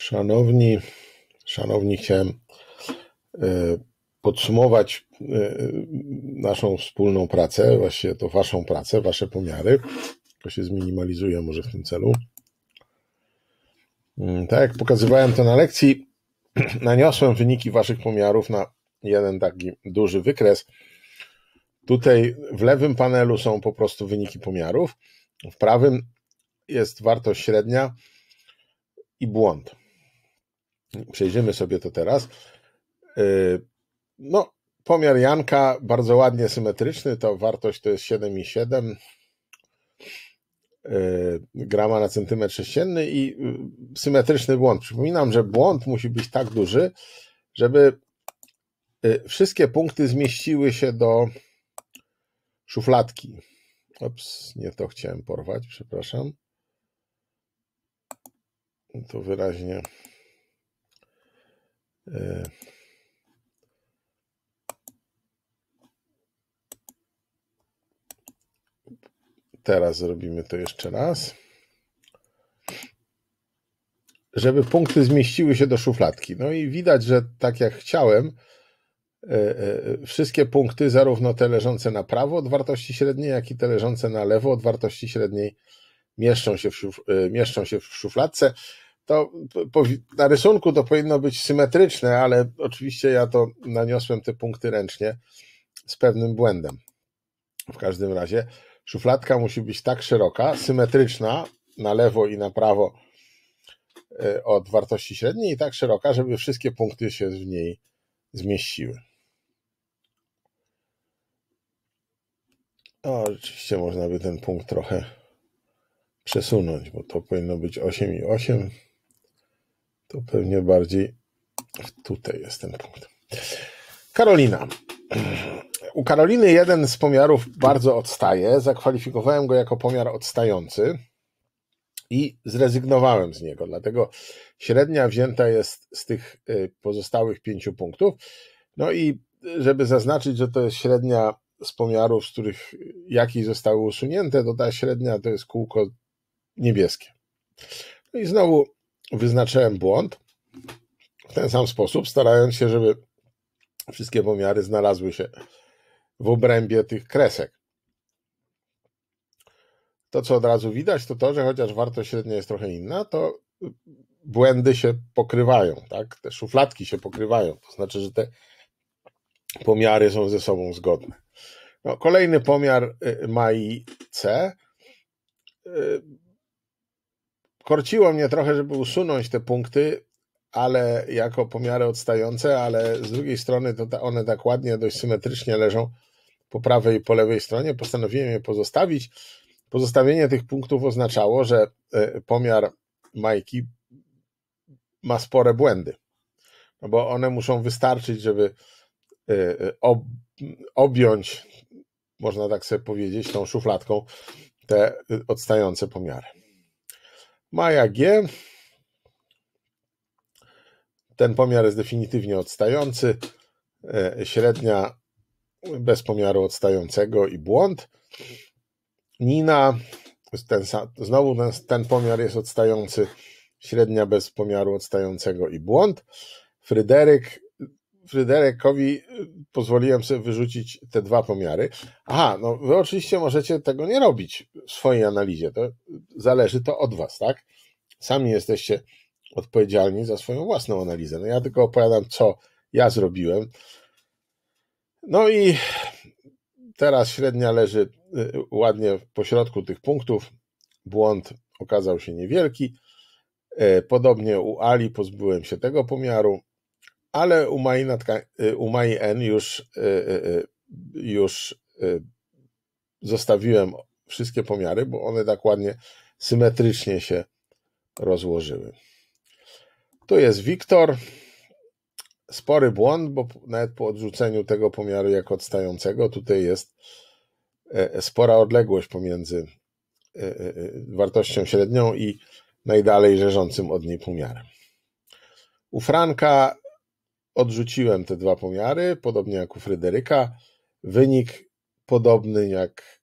Szanowni, chciałem podsumować naszą wspólną pracę, właściwie to waszą pracę, wasze pomiary. To się zminimalizuje może w tym celu. Tak jak pokazywałem to na lekcji, naniosłem wyniki waszych pomiarów na jeden taki duży wykres. Tutaj w lewym panelu są po prostu wyniki pomiarów, w prawym jest wartość średnia i błąd. Przejrzymy sobie to teraz. No, pomiar Janka bardzo ładnie symetryczny, to wartość to jest 7,7 grama na centymetr sześcienny i symetryczny błąd. Przypominam, że błąd musi być tak duży, żeby wszystkie punkty zmieściły się do szufladki. Ops, nie to chciałem porwać, przepraszam. To wyraźnie teraz zrobimy to jeszcze raz. Żeby punkty zmieściły się do szufladki. No i widać, że tak jak chciałem, wszystkie punkty, zarówno te leżące na prawo od wartości średniej, jak i te leżące na lewo od wartości średniej, mieszczą się w szufladce. To na rysunku to powinno być symetryczne, ale oczywiście ja to naniosłem te punkty ręcznie z pewnym błędem. W każdym razie szufladka musi być tak szeroka, symetryczna na lewo i na prawo od wartości średniej i tak szeroka, żeby wszystkie punkty się w niej zmieściły. Oczywiście można by ten punkt trochę przesunąć, bo to powinno być 8,8. To pewnie bardziej tutaj jest ten punkt. Karolina. U Karoliny jeden z pomiarów bardzo odstaje. Zakwalifikowałem go jako pomiar odstający i zrezygnowałem z niego. Dlatego średnia wzięta jest z tych pozostałych 5 punktów. No i żeby zaznaczyć, że to jest średnia z pomiarów, z których jakieś zostały usunięte, to ta średnia to jest kółko niebieskie. No i znowu wyznaczyłem błąd w ten sam sposób, starając się, żeby wszystkie pomiary znalazły się w obrębie tych kresek. To, co od razu widać, to to, że chociaż wartość średnia jest trochę inna, to błędy się pokrywają, tak? Te szufladki się pokrywają, to znaczy, że te pomiary są ze sobą zgodne. No, kolejny pomiar MAI C. Korciło mnie trochę, żeby usunąć te punkty, ale jako pomiary odstające, ale z drugiej strony to one tak ładnie, dość symetrycznie leżą po prawej i po lewej stronie. Postanowiłem je pozostawić. Pozostawienie tych punktów oznaczało, że pomiar Majki ma spore błędy, no bo one muszą wystarczyć, żeby objąć, można tak sobie powiedzieć, tą szufladką te odstające pomiary. Maja G. Ten pomiar jest definitywnie odstający. Średnia bez pomiaru odstającego i błąd. Nina, znowu ten pomiar jest odstający, średnia bez pomiaru odstającego i błąd. Fryderykowi pozwoliłem sobie wyrzucić te 2 pomiary. Aha, no wy oczywiście możecie tego nie robić w swojej analizie, to zależy to od was, tak? Sami jesteście odpowiedzialni za swoją własną analizę. No ja tylko opowiadam, co ja zrobiłem. No i teraz średnia leży ładnie po środku tych punktów. Błąd okazał się niewielki. Podobnie u Ali pozbyłem się tego pomiaru, ale u Mai N już zostawiłem wszystkie pomiary, bo one tak ładnie symetrycznie się rozłożyły. Tu jest Wiktor. Spory błąd, bo nawet po odrzuceniu tego pomiaru jako odstającego, tutaj jest spora odległość pomiędzy wartością średnią i najdalej leżącym od niej pomiarem. U Franka odrzuciłem te 2 pomiary, podobnie jak u Fryderyka. Wynik podobny jak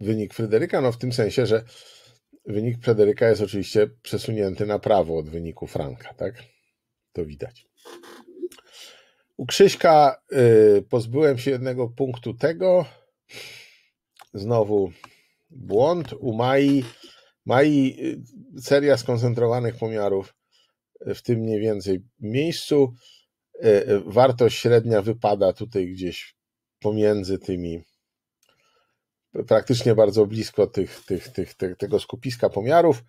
wynik Fryderyka? No w tym sensie, że wynik Fryderyka jest oczywiście przesunięty na prawo od wyniku Franka, tak? To widać. U Krzyśka pozbyłem się jednego punktu tego. Znowu błąd. U Mai seria skoncentrowanych pomiarów w tym mniej więcej miejscu. Wartość średnia wypada tutaj gdzieś pomiędzy tymi, praktycznie bardzo blisko tego skupiska pomiarów.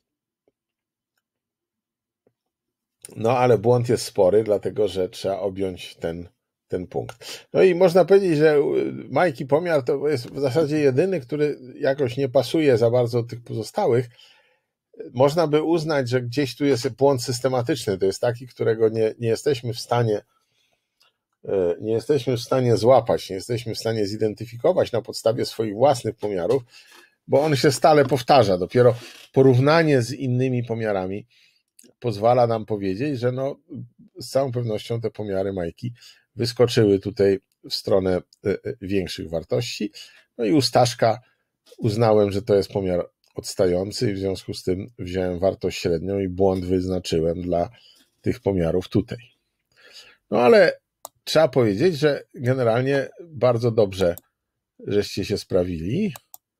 No ale błąd jest spory, dlatego że trzeba objąć ten punkt. No i można powiedzieć, że Majki pomiar to jest w zasadzie jedyny, który jakoś nie pasuje za bardzo do tych pozostałych. Można by uznać, że gdzieś tu jest błąd systematyczny. To jest taki, którego nie jesteśmy w stanie złapać, nie jesteśmy w stanie zidentyfikować na podstawie swoich własnych pomiarów, bo on się stale powtarza. Dopiero porównanie z innymi pomiarami pozwala nam powiedzieć, że no, z całą pewnością te pomiary Majki wyskoczyły tutaj w stronę większych wartości. No i u Staszka uznałem, że to jest pomiar odstający i w związku z tym wziąłem wartość średnią i błąd wyznaczyłem dla tych pomiarów tutaj. No ale trzeba powiedzieć, że generalnie bardzo dobrze żeście się sprawili.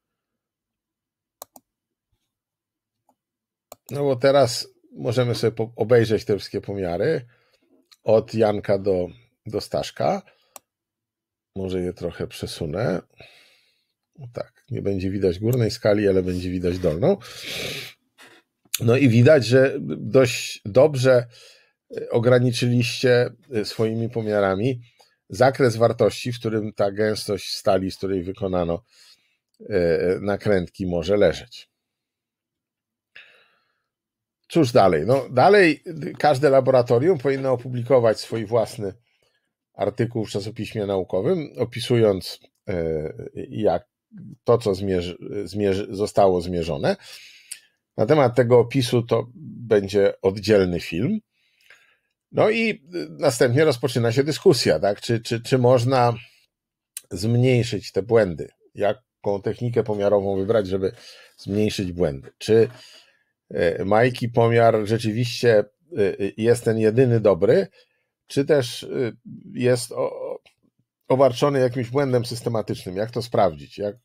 No bo teraz możemy sobie obejrzeć te wszystkie pomiary od Janka do Staszka. Może je trochę przesunę. Tak, nie będzie widać górnej skali, ale będzie widać dolną. No i widać, że dość dobrze ograniczyliście swoimi pomiarami zakres wartości, w którym ta gęstość stali, z której wykonano nakrętki, może leżeć. Cóż dalej? No dalej każde laboratorium powinno opublikować swój własny artykuł w czasopiśmie naukowym, opisując jak to, co zostało zmierzone. Na temat tego opisu to będzie oddzielny film. No i następnie rozpoczyna się dyskusja, tak? Czy można zmniejszyć te błędy? Jaką technikę pomiarową wybrać, żeby zmniejszyć błędy? Czy Majki pomiar rzeczywiście jest ten jedyny dobry, czy też jest obarczony jakimś błędem systematycznym? Jak to sprawdzić? Jak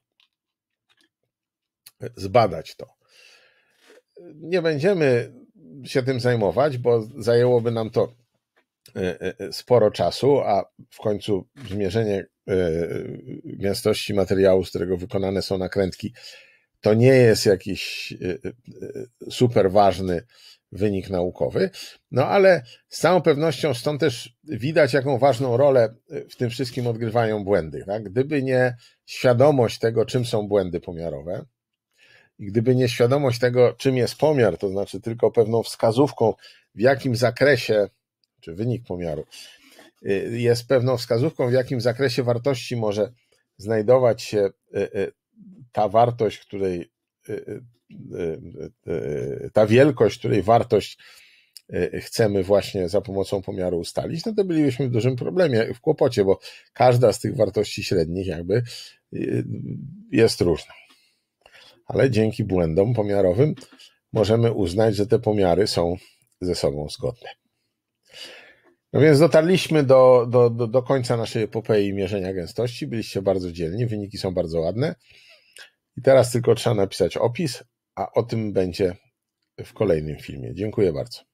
zbadać to? Nie będziemy się tym zajmować, bo zajęłoby nam to sporo czasu, a w końcu zmierzenie gęstości materiału, z którego wykonane są nakrętki, to nie jest jakiś super ważny wynik naukowy, no ale z całą pewnością stąd też widać, jaką ważną rolę w tym wszystkim odgrywają błędy. Tak? Gdyby nie świadomość tego, czym są błędy pomiarowe, i gdyby nie świadomość tego, czym jest pomiar, to znaczy tylko pewną wskazówką, w jakim zakresie, czy wynik pomiaru, jest pewną wskazówką, w jakim zakresie wartości może znajdować się ta wartość, której ta wielkość, której wartość chcemy właśnie za pomocą pomiaru ustalić, no to bylibyśmy w dużym problemie, w kłopocie, bo każda z tych wartości średnich jakby jest różna. Ale dzięki błędom pomiarowym możemy uznać, że te pomiary są ze sobą zgodne. No więc dotarliśmy do końca naszej epopei mierzenia gęstości. Byliście bardzo dzielni, wyniki są bardzo ładne. I teraz tylko trzeba napisać opis, a o tym będzie w kolejnym filmie. Dziękuję bardzo.